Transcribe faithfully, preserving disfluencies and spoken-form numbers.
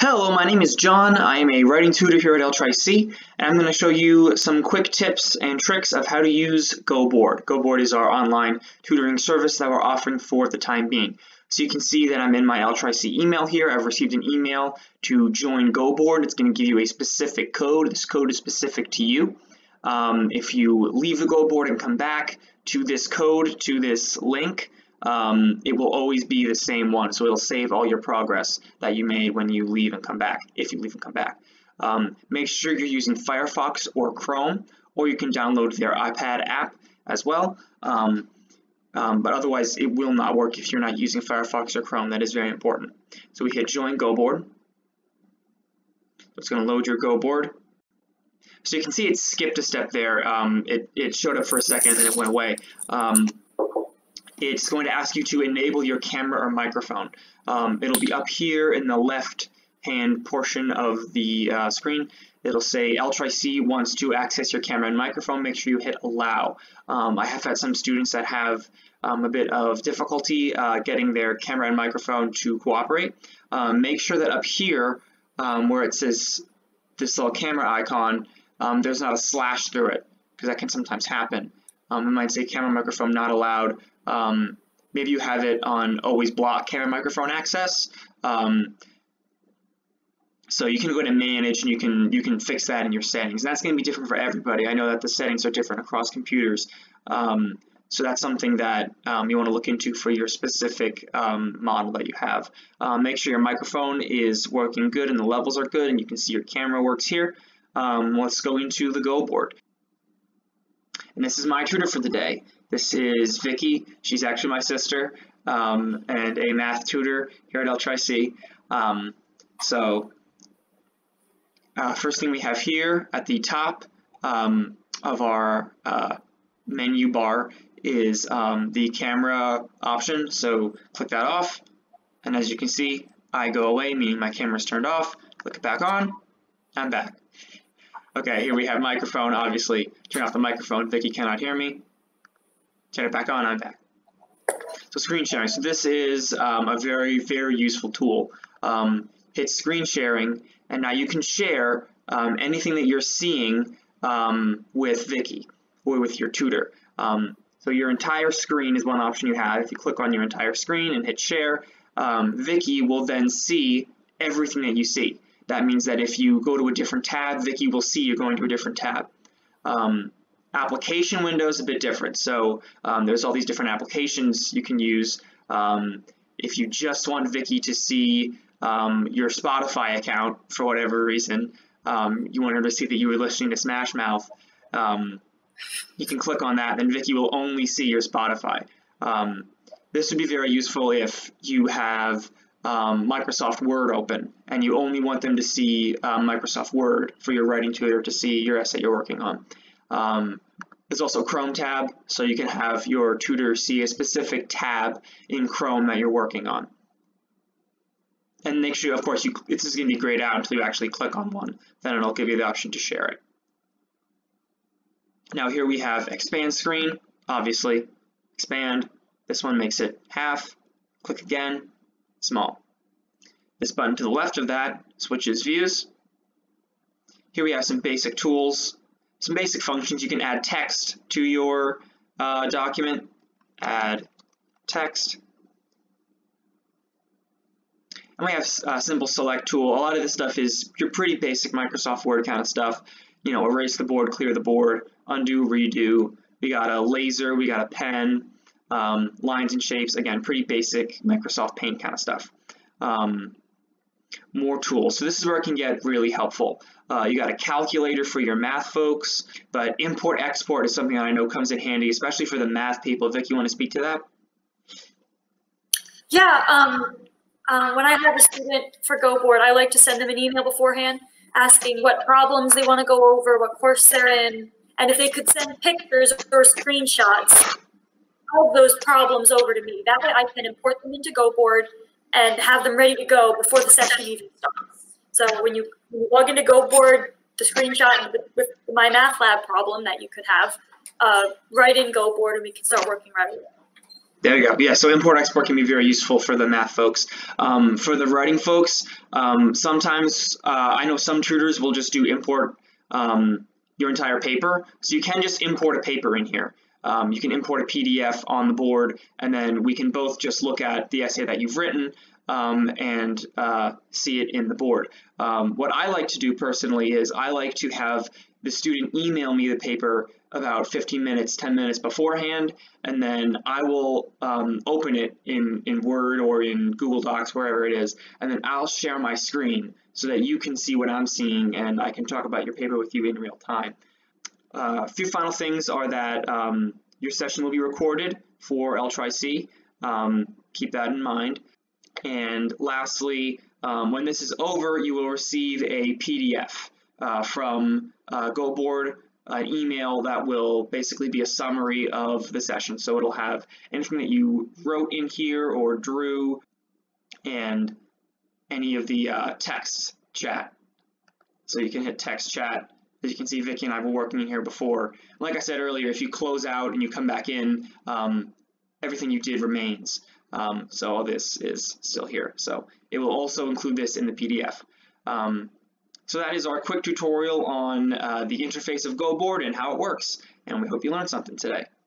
Hello, my name is John. I am a writing tutor here at L C C C, and I'm going to show you some quick tips and tricks of how to use GoBoard. GoBoard is our online tutoring service that we're offering for the time being. So you can see that I'm in my L C C C email here. I've received an email to join GoBoard. It's going to give you a specific code. This code is specific to you. Um, if you leave the GoBoard and come back to this code, to this link, Um, it will always be the same one, so it'll save all your progress that you made when you leave and come back, if you leave and come back. Um, make sure you're using Firefox or Chrome, or you can download their iPad app as well, um, um, but otherwise it will not work if you're not using Firefox or Chrome. That is very important. So we hit Join GoBoard. It's going to load your GoBoard. So you can see it skipped a step there. Um, it, it showed up for a second and then it went away. Um, It's going to ask you to enable your camera or microphone. Um, it'll be up here in the left-hand portion of the uh, screen. It'll say L C C C wants to access your camera and microphone. Make sure you hit allow. Um, I have had some students that have um, a bit of difficulty uh, getting their camera and microphone to cooperate. Um, make sure that up here um, where it says this little camera icon, um, there's not a slash through it, because that can sometimes happen. Um, it might say camera microphone not allowed. Um, maybe you have it on always block camera microphone access. Um, so you can go to manage and you can you can fix that in your settings. And that's going to be different for everybody. I know that the settings are different across computers. Um, so that's something that um, you want to look into for your specific um, model that you have. Um, make sure your microphone is working good and the levels are good and you can see your camera works here. Um, let's go into the GoBoard. And this is my tutor for the day. This is Vicky. She's actually my sister um, and a math tutor here at L C C C. Um, so uh, first thing we have here at the top um, of our uh, menu bar is um, the camera option. So click that off. And as you can see, I go away, meaning my camera's turned off. Click it back on. I'm back. Okay, here we have microphone. Obviously, turn off the microphone. Vicky cannot hear me. Turn it back on, I'm back. So screen sharing. So this is um, a very, very useful tool. Um, hit screen sharing, and now you can share um, anything that you're seeing um, with Vicky or with your tutor. Um, so your entire screen is one option you have. If you click on your entire screen and hit share, um, Vicky will then see everything that you see. That means that if you go to a different tab, Vicky will see you're going to a different tab. Um, Application window is a bit different. So um, there's all these different applications you can use. Um, if you just want Vicky to see um, your Spotify account for whatever reason, um, you want her to see that you were listening to Smash Mouth, um, you can click on that, then Vicky will only see your Spotify. Um, this would be very useful if you have um, Microsoft Word open and you only want them to see um, Microsoft Word for your writing tutor to see your essay you're working on. Um, there's also Chrome tab, so you can have your tutor see a specific tab in Chrome that you're working on. And make sure, of course, you, this is going to be grayed out until you actually click on one. Then it'll give you the option to share it. Now here we have expand screen, obviously. Expand. This one makes it half. Click again. Small. This button to the left of that switches views. Here we have some basic tools. Some basic functions. You can add text to your uh, document. Add text. And we have a simple select tool. A lot of this stuff is your pretty basic Microsoft Word kind of stuff. You know, erase the board, clear the board, undo, redo. We got a laser, we got a pen, um, lines and shapes. Again, pretty basic Microsoft Paint kind of stuff. Um, more tools. So this is where it can get really helpful. Uh, you got a calculator for your math folks, but import-export is something that I know comes in handy, especially for the math people. Vic, you want to speak to that? Yeah, um, uh, when I have a student for GoBoard, I like to send them an email beforehand asking what problems they want to go over, what course they're in, and if they could send pictures or screenshots of those problems over to me. That way I can import them into GoBoard and have them ready to go before the session even starts. So when you, when you log into GoBoard, the screenshot with, with my math lab problem that you could have, uh, write in GoBoard and we can start working right away. There you go. Yeah, so import-export can be very useful for the math folks. Um, for the writing folks, um, sometimes uh, I know some tutors will just do import um, your entire paper. So you can just import a paper in here. Um, you can import a P D F on the board, and then we can both just look at the essay that you've written um, and uh, see it in the board. Um, what I like to do personally is I like to have the student email me the paper about fifteen minutes, ten minutes beforehand, and then I will um, open it in, in Word or in Google Docs, wherever it is, and then I'll share my screen so that you can see what I'm seeing and I can talk about your paper with you in real time. Uh, a few final things are that um, your session will be recorded for L T R I C. Um, keep that in mind. And lastly, um, when this is over, you will receive a P D F uh, from uh, GoBoard, an email that will basically be a summary of the session. So it'll have anything that you wrote in here or drew and any of the uh, text chat. So you can hit text chat. As you can see, Vicky and I were working in here before. Like I said earlier, if you close out and you come back in, um, everything you did remains. Um, so all this is still here. So it will also include this in the P D F. Um, so that is our quick tutorial on uh, the interface of GoBoard and how it works. And we hope you learned something today.